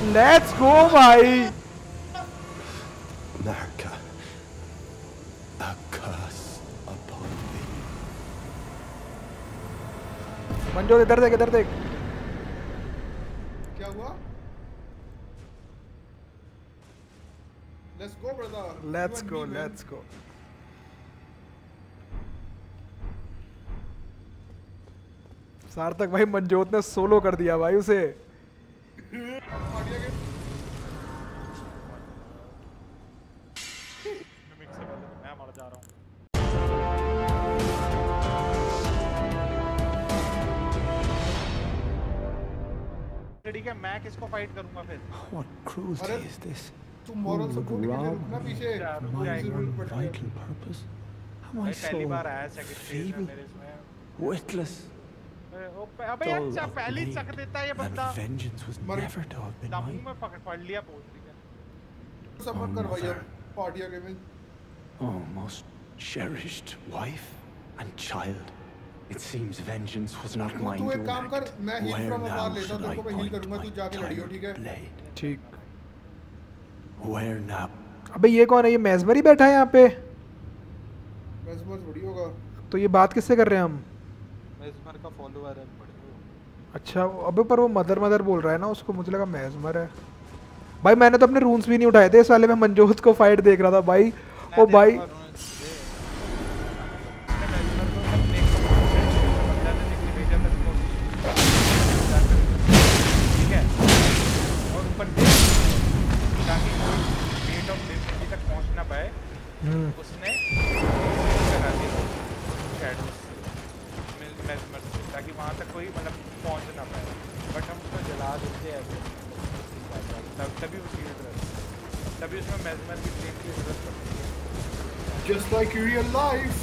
Let's go भाई। America, a curse upon thee. मंजो इधर देख, इधर देख। क्या हुआ? Let's go brother. Let's go, let's go. Sarthak भाई मंजोत ने सोलो कर दिया भाई उसे। मैं मर जा रहा हूँ। ठीक है, मैं किसको फाइट करूँगा फिर? What cruelty is this? तुम मॉरल Who would सपोर्ट के लिए rob रुकना पीछे। my one vital purpose? Am I पहली so बार आया सेकंड स्टेज में feeble, मेरे इसमें। witless, अबे यार dull of पहली blade, चक देता है ये that बंदा। vengeance was never to have been मुंह mine? में पकड़ लिया बोल रही है। सपोर्ट कर भाई अब पार्टी आगे में। Oh, most cherished wife and child. It seems vengeance was not mine तू to एक काम कर, enact. मैं हील Where फ्रॉम now अपार लेता should हूँ, I तेरे को मैं हील point करूँगा, तू my जाके लड़ियो, ठीक है? tired blade? ठीक। Where now? अबे ये कौन है? ये मेजमर ही बैठा है यहाँ पे। मेजमर थोड़ी होगा। तो ये बात किससे कर रहे हैं हम? मेजमर का फॉलोअर है बड़े। अच्छा, अबे पर वो मदर बोल रहा है ना उसको, मुझे लगा मेजमर है। भाई मैंने तो अपने रून्स भी नहीं उठाए थे इस वाले में, मंजोत को फाइट देख रहा था भाई। ओ भाई उसने करा दिया शैडोज मेजमर से, ताकि वहाँ तक कोई मतलब पहुँच ना पाए, बट हम उसको जला देते हैं तभी वो शील्ड रहता है, तभी उसमें मेजमर की फ्लेम की जरूरत पड़ती है। Just like real life.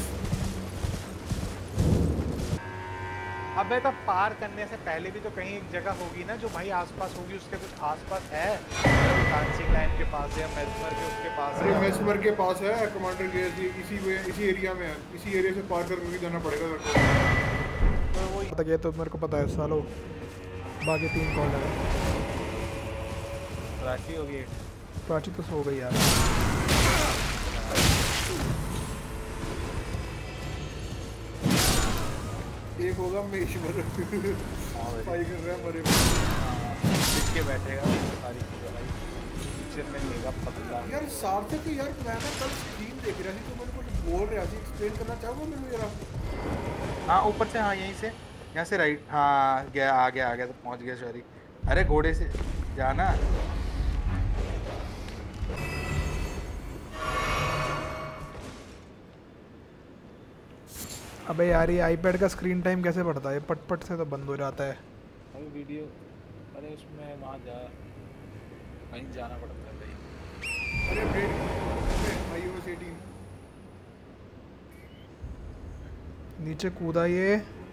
अबे तो पार करने से पहले भी तो कहीं एक जगह होगी ना जो भाई आसपास होगी, उसके कुछ आसपास है डांसिंग लाइन के पास है, मेजमर के उसके पास है। अरे मेजमर के पास है कमांडर के, इसी एरिया में है, इसी एरिया से पार करके जाना पड़ेगा तेरे को। तो वो पता क्या, तो मेरे को पता है सालो। बाकी 3 कॉल है। राशि होगी, प्राची तो सो गई यार। एक होगा मेशवर फाइट कर रहा है मरे के बैठेगा सारी चीजें भाई पिक्चर में लेगा पतला। यार सार्थक यार, मैं ना कल स्क्रीन देख रहा थी तो मैंने कुछ बोल रहा थी, एक्सप्लेन करना चाहोगे मेरे को जरा? हाँ ऊपर से, हाँ यहीं से, यहाँ से राइट, हाँ गया आ गया तो पहुँच गया सॉरी। अरे घोड़े से जाना। अबे यार ये आईपैड का स्क्रीन टाइम कैसे बढ़ता है? पट से तो बंद हो जाता है। अभी वीडियो, अरे उसमें वहाँ कहीं जाना पड़ता है भाई। अरे अपडेट iOS 18 नीचे कूदा ये।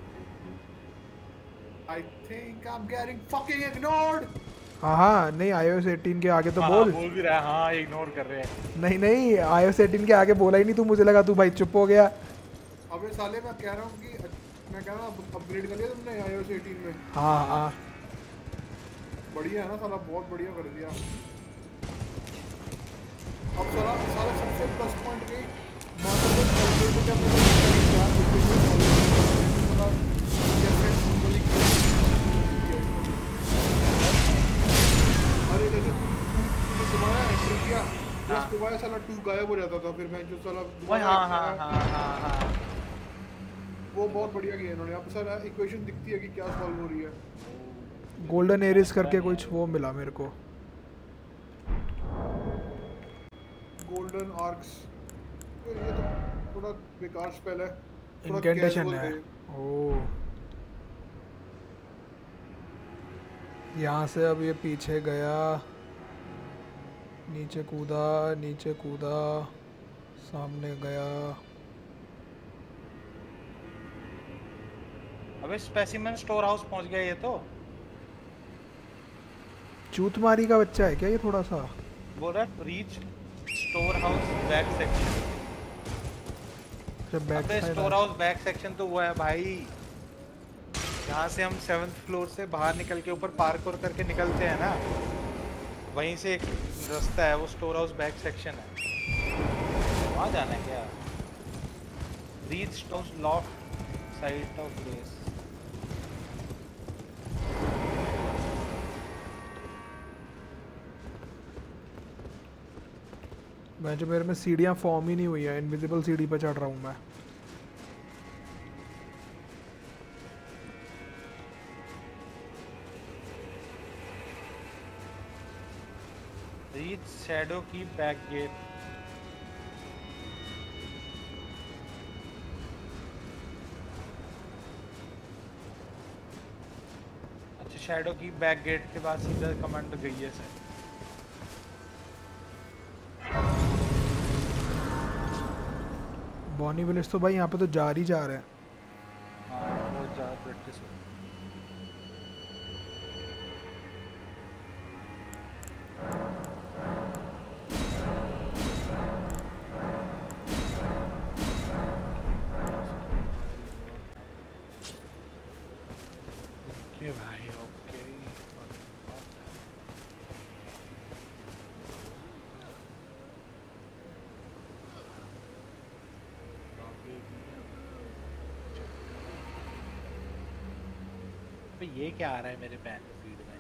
I think I'm getting fucking ignored. हाँ नहीं, iOS 18 के आगे तो बोल भी रहा है, हाँ इग्नोर कर रहे हैं। नहीं iOS 18 के आगे बोला ही नहीं तू, मुझे लगा तू भाई चुप हो गया। अबे साले मैं कह रहा हूँ कि अपग्रेड कर लिया तुमने iOS 18 में? हाँ बढ़िया है ना साला, बहुत बढ़िया कर दिया। अब साला सबसे प्लस पॉइंट की अरे जैसे तुम्हारा एंट्री किया उसके बाद साला 2 गायब हो जाता था, फिर मैं जो साला हाँ वो बहुत बढ़िया किया इन्होंने। अब साला इक्वेशन दिखती है कि क्या सॉल्व हो रही है। गोल्डन एरिस करके कुछ वो मिला मेरे को, गोल्डन आर्क्स। तो ये तो थोड़ा बेकार स्पेल है, इनकेंटेशन है। ओ यहाँ से अब ये पीछे गया, नीचे कूदा, सामने गया। अबे स्पेसिमेन स्टोर हाउस पहुंच गया ये तो। चूतमारी का बच्चा है क्या ये? थोड़ा सा बोल रहा है reach store house back section. अबे स्टोर हाउस बैक सेक्शन तो वो है भाई, यहाँ से हम 7th फ्लोर से बाहर निकल के ऊपर पार्कोर करके निकलते हैं ना, वहीं से एक रास्ता है, वो स्टोर हाउस बैक सेक्शन है, वहाँ जाना है क्या? Reach store loft site of grace. मैं जो मेरे में सीढ़ियाँ फॉर्म ही नहीं हुई है, इनविजिबल सीढ़ी पर चढ़ रहा हूँ मैं। रीच शैडो की बैक गेट। अच्छा, शैडो की बैक गेट के बाद सीधा कमांड गई है सर। बॉनी विलेज तो भाई यहाँ पे तो जा ही जा रहे हैं। हाँ, बहुत ज़्यादा प्रैक्टिस हो। ओके भाई, ओके। तो ये क्या आ रहा है मेरे बैक फीड में?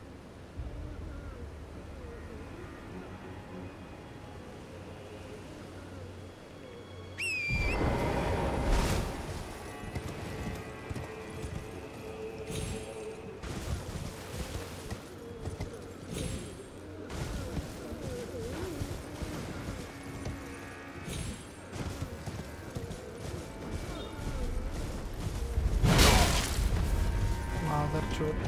मादरचोद।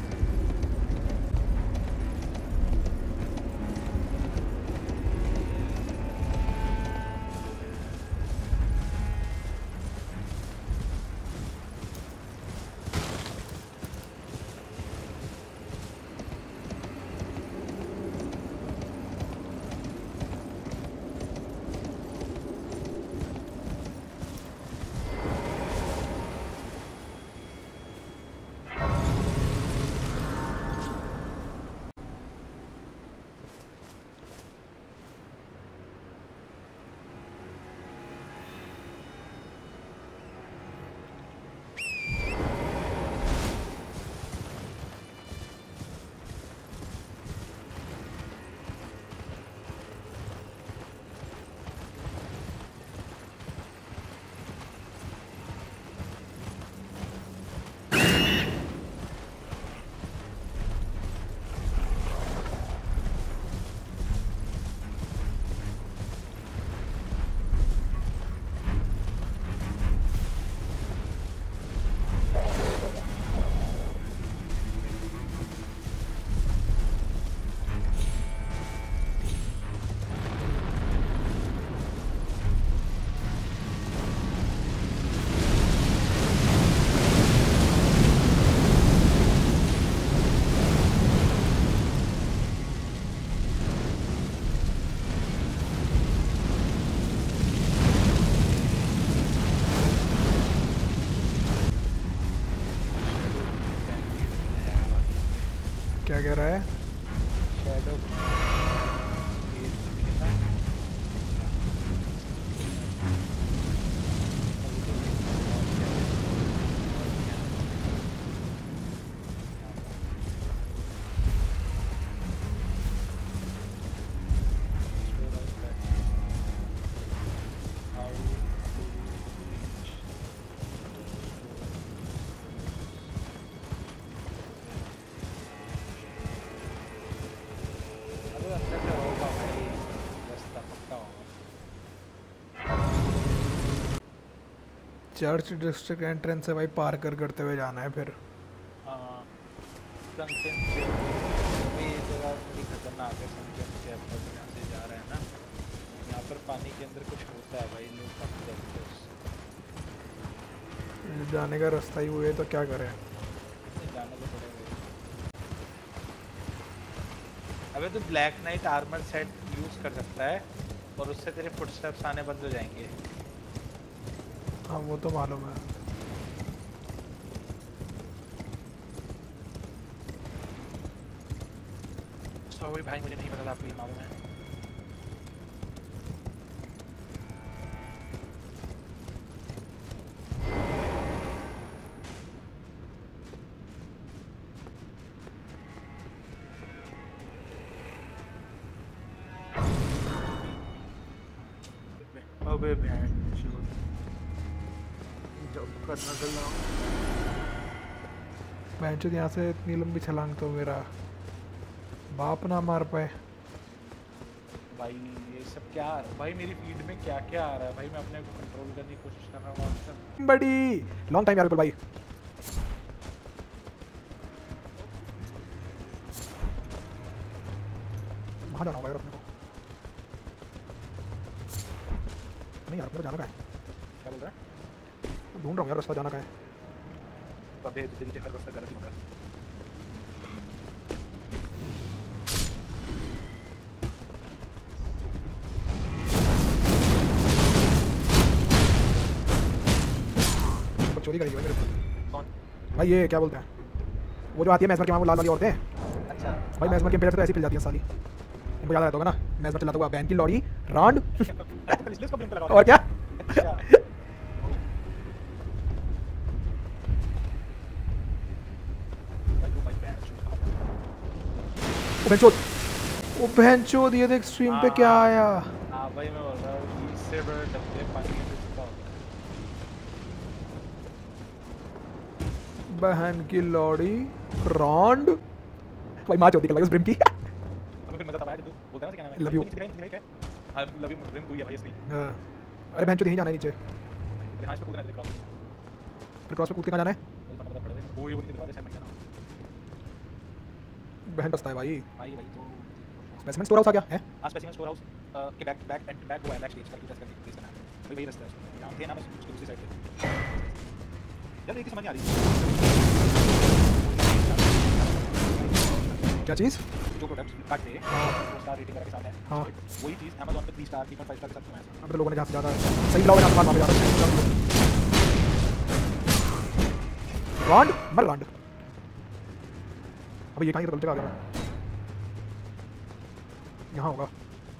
क्या कह रहा है? शैडो चर्च डिस्ट्रिक्ट एंट्रेंस से भाई पार करते हुए जाना है फिर। सनकेन चैप भी ये जगह थोड़ी खतरनाक है। सनकेन चैप पर यहाँ से जा रहे हैं ना, यहाँ पर पानी के अंदर कुछ होता है भाई, लोग काफी डरते हैं उससे। जाने का रास्ता ही वो है तो क्या करें? जाने को पड़ेगा। अबे तो black knight armour set use कर सकता है और उससे तेरे फुटस्टेप्स आने बंद हो जाएंगे। हाँ वो तो मालूम है। सॉरी भाई मुझे नहीं पता था आपको ये मालूम है। अबे बहन जब करना चला मैं यहाँ से इतनी लंबी छलांग तो मेरा बाप ना मार पाए। भाई ये सब क्या आ रहा है भाई, मेरी फीड में क्या क्या आ रहा है भाई, मैं अपने को कंट्रोल करने की कोशिश कर रहा हूँ। बड़ी लॉन्ग टाइम यार विपुल भाई। वहाँ जाना होगा यार अपने को। नहीं यार अपने को जाना कहाँ है? क्या बोल रहा है? ढूंढ रहा हूँ यार रास्ता जाना कहाँ है। अबे तेरी हर रास्ता गलत ही मगर चोरी करेगी भाई मेरे से। कौन भाई ये क्या बोलते हैं वो जो आती है मैसमर के वहाँ वो लाल वाली औरतें। अच्छा भाई मैसमर के पेड़ से तो ऐसी पिल जाती है साली। इनको याद रहता होगा ना मैसमर चलाता हुआ बहन की लौड़ी रांड इसलिए इसको ब्लिंक लगा और क्या अच्छा वो बहनचोद ये देख स्ट्रीम पे क्या आया। हाँ भाई मैं बोल रहा हूँ इससे बड़े डब्बे पानी में चुका होगा। बहन की लौड़ी रांड भाई माँ चौथी कर लगा उस ब्रिम की। अबे फिर मजा तब आया जब तू बोलता है ना क्या नाम है Love you. हाँ लव यू ब्रिम कोई है भाई इसलिए हाँ। अरे बहनचोद यहीं जाना है नीचे हाँ इस पे कूदना है क्रॉस फिर क्रॉस पे कूद के कहाँ जाना है। पता पड़ गया वो ये दिखा दे सेगमेंट का नाम बहन बसता है भाई। भाई भाई तो स्पेसिमेन स्टोर हाउस आ गया है। आज स्पेसिफिक स्टोर हाउस के बैक वो है बैक स्टेज करके टेस्ट करके प्लेस करना है भाई वही रास्ता है उसका यहाँ थे ना बस उसके दूसरी साइड पे यार एक समझ नहीं आ रही क्या चीज़ जो प्रोडक्ट्स फ्लिपकार्ट पे 4 स्टार रेटिंग के साथ है हाँ वही चीज़ अमेज़न पे 3 स्टार 3.5 स्टार के साथ क्यों है अब तो लोगों ने जहाँ से ज़्यादा सही ब्लॉग है वहाँ पे ज़्यादा रांड मर रांड। अभी ये कहाँ की गलती आ गया मैं यहाँ होगा।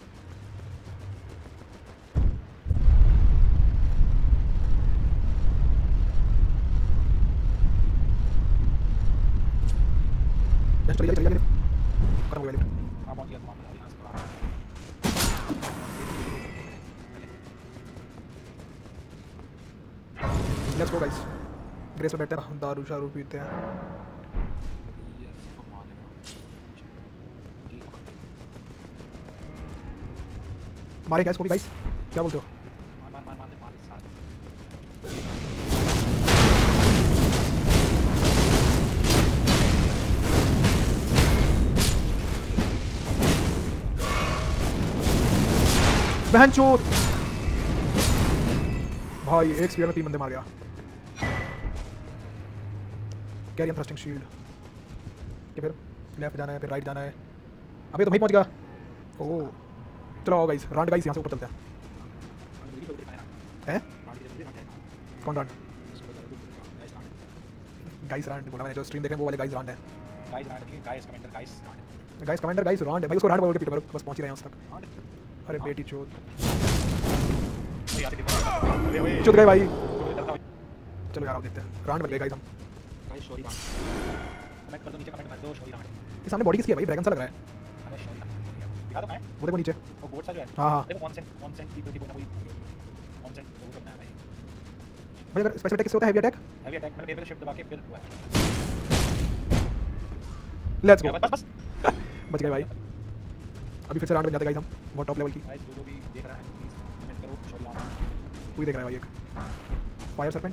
चलिए चलिए चलिए खत्म हो गया लिफ्ट। हाँ पहुंच गया वहाँ लेट्स गो गाइस ग्रेस पे बैठते हैं दारू शारू पीते हैं। मारे गाइस को भी गाइस क्या बोलते हो। बहन चोर भाई एक स्पीयर में 3 बंदे मार गया। कैरियन थ्रस्टिंग शील्ड के फिर लेफ्ट जाना है फिर राइट जाना है। अभी तो भाई पहुंच गया। ओह चलो आओ गाइस रांड गाइस यहाँ से ऊपर चलते हैं। कौन रांड गाइस रांड बोला मैंने जो स्ट्रीम देख रहे हैं वो वाले गाइस रांड है। गाइस कमांडर गाइस रांड है भाई उसको रांड बोल के पीटो बस पहुंच ही रहे हैं उस तक। अरे बेटी चोद चुप गए भाई। चलो यार आओ देखते हैं रांड बन गए गाइस हम। ये सामने बॉडी किसकी है भाई ड्रैगन सा लग रहा है। वो देखो नीचे हाँ हाँ भाई अगर स्पेशल अटैक किससे होता है हैवी अटैक। लेट्स गो बच गए भाई। अभी फिर से राउंड बन जाते गाइस हम बहुत टॉप लेवल की। कोई देख रहा है भाई एक फायर सरपेंट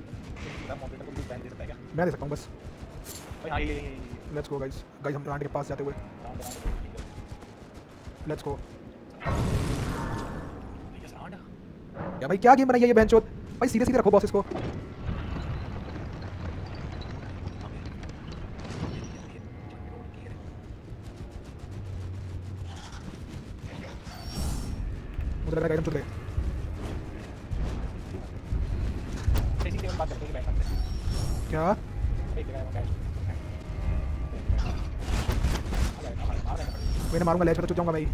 मैं दे सकता हूँ बस। लेट्स गो गाइस गाइस हम राउंड के पास जाते हुए लेट्स गो। या भाई क्या गेम बनाई है ये बहनचोद भाई सीधे सीधे रखो बॉस इसको। मुझे लग रहा है हम चुप गए। क्या मैंने मारूंगा लैच पे तो चुप जाऊंगा भाई।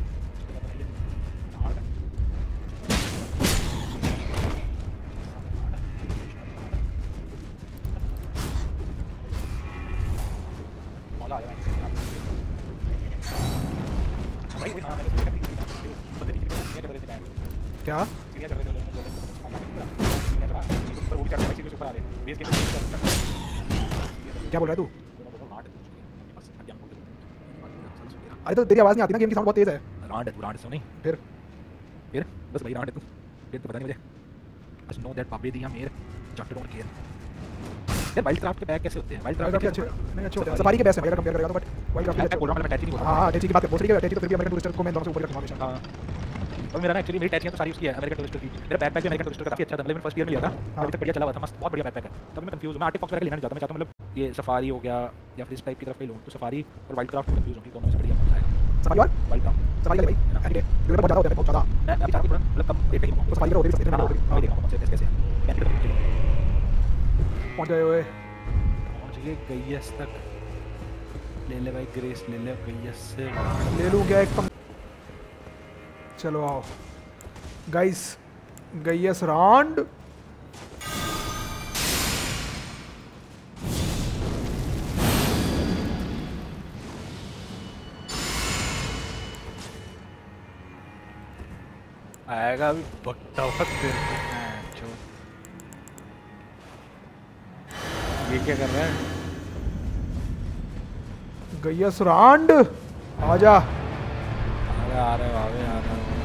क्या क्या बोल रहा है तू? अरे तो तेरी आवाज नहीं आती ना, गेम की साउंड बहुत तेज है। रांड है तू, रांड सुन नहीं फिर बस भाई रांड है तू, फिर तो पता नहीं मुझे। बस नो दैट पापे दिया मेरे जस्ट डोंट केयर। यार वाइल्ड क्राफ्ट के बैग कैसे होते हैं? वाइल्ड वाइल्ड क्राफ्ट क्राफ्ट के अच्छे नहीं, अच्छे होते हैं। सफारी के बेस्ट है अगर कंपेयर करेगा तो, बट वाइल्ड क्राफ्ट मैं बोल रहा हूं, मैं टैची नहीं बोल रहा। हां टैची की बात कर, बहुत सही है टैची तो फिर भी अमेरिकन टूरिस्टर को मैं दोनों से ऊपर रखूंगा हमेशा। हां और मेरा ना एक्चुअली मेरी टैचियां तो सारी उसकी है अमेरिकन टूरिस्टर की। मेरा बैकपैक भी अमेरिकन टूरिस्टर का काफी अच्छा था, मतलब मैंने फर्स्ट ईयर में लिया था, अभी तक बढ़िया चला हुआ था, मस्त बहुत बढ़िया बैकपैक है। तब मैं कंफ्यूज हूं, मैं आर्टिफैक्ट्स वगैरह लेना नहीं चाहता, मैं चाहता हूं मतलब ये सफारी हो गया या फिर इस टाइप की तरफ ही लूं। तो सफारी और वाइल्ड क्राफ्ट कंफ्यूज हूं कि कौन से बढ़िया कौन सा है। सफारी और वाइल्ड क्राफ्ट सफारी भाई एनी डे ये बहुत ज्यादा होता है, बहुत ज्यादा। मैं अभी चाहती हूं मतलब कम रेट पे तो सफारी का होती है, हां मैं देखा कौन से कैसे है। पहुंच गए ओए। पहुंच गए गैयस तक। ले ले भाई ग्रेस ले ले गैयस से ले लूं क्या एक कम? चलो आओ गाइस, गैयस राउंड। आएगा अभी बकता वक्त तेरे को। ये क्या कर रहा है? गैयस राउंड आजा। आ रहा है आ रहा है।